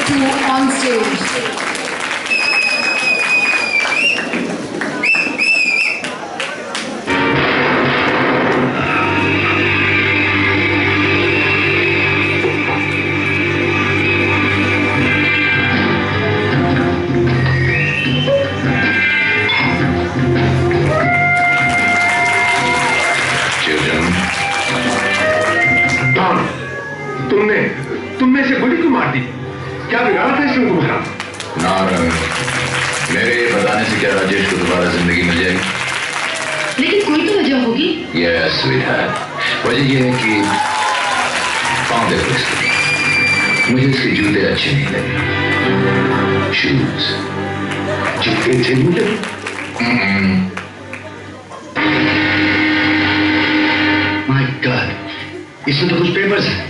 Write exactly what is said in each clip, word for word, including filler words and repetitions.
to on stage. तुमने तुमने इसे गोली क्यों मार दी? क्या बिगाड़ा था इसमें तुम्हारा? नारायण, मेरे बताने से क्या राजेश को दोबारा जिंदगी मिल जाएगी? लेकिन कोई तो वजह होगी। यस स्वीटहार्ट, वजह यह है कि पाँव देखो इसके, मुझे इसके जूते अच्छे नहीं लगे। शूज जूते अच्छे नहीं लगे? माय गॉड, इसमें तो कुछ पेपर्स हैं।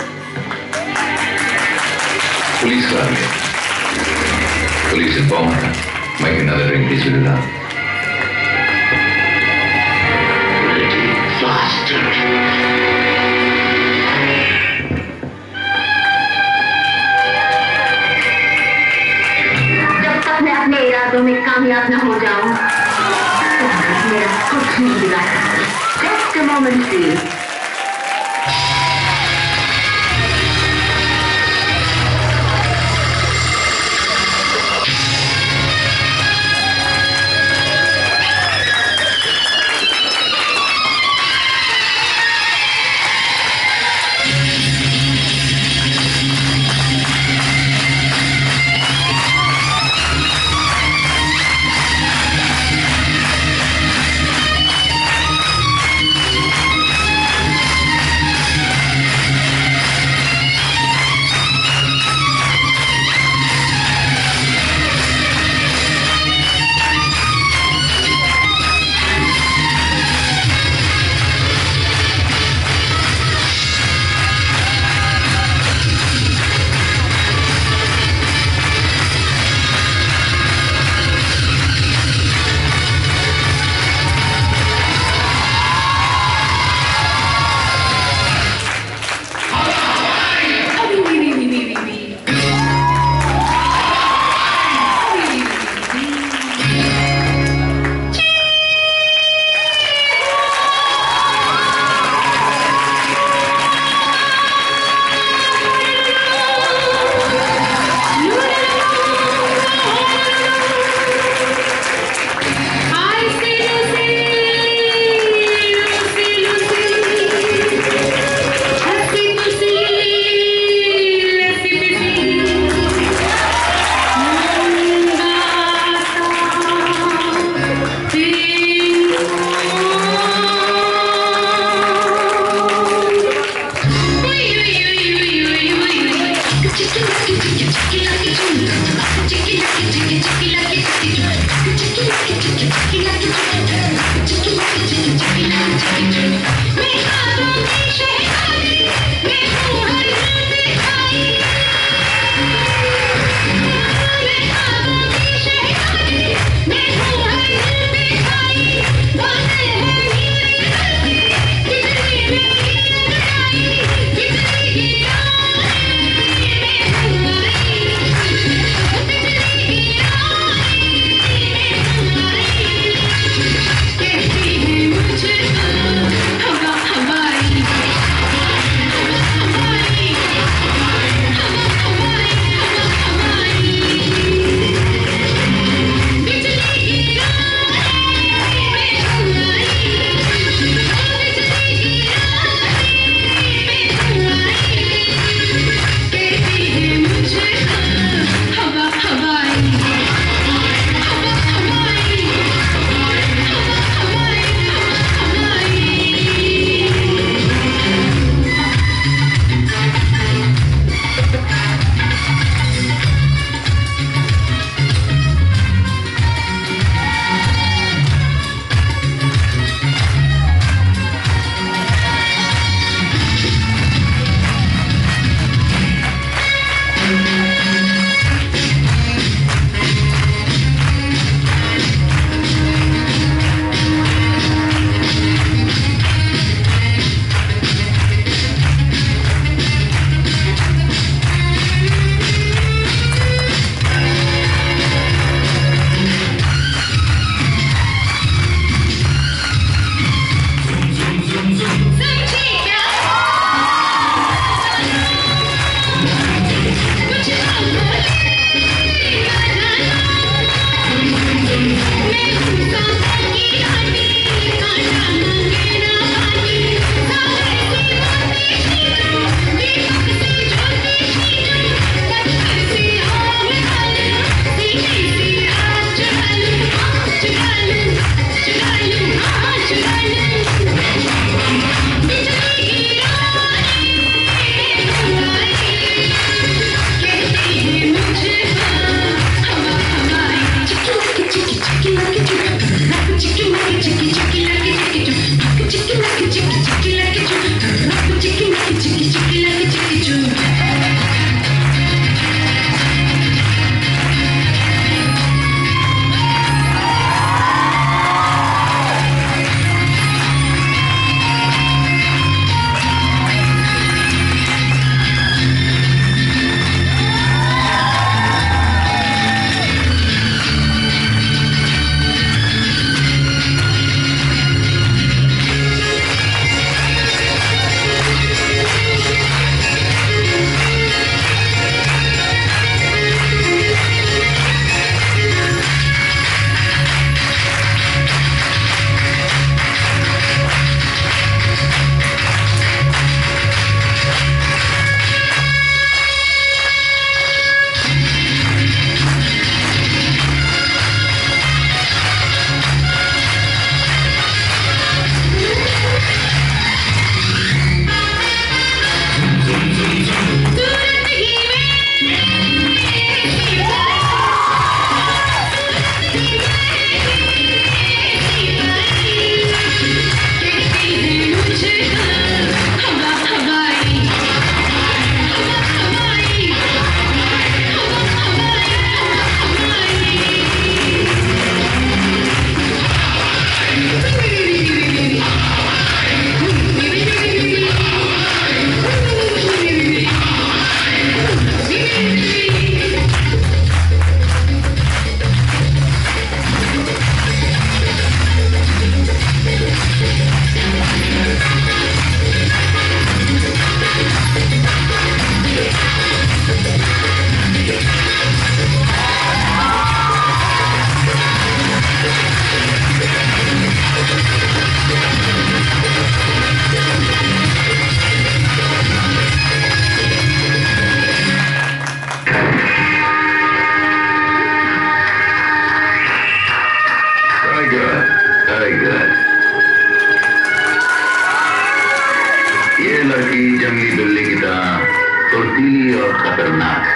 पुलिस का आ गया। पुलिस इन्फॉर्मर था। Make another drink, please, will you now? Bastard! जब तक मैं अपने इरादों में कामयाब न हो जाऊं, तो मेरा कुछ नहीं बिगाड़ सकता। Just a moment, please. ये लड़की जंगली बिल्ली की तरह फुर्तीली और खतरनाक है।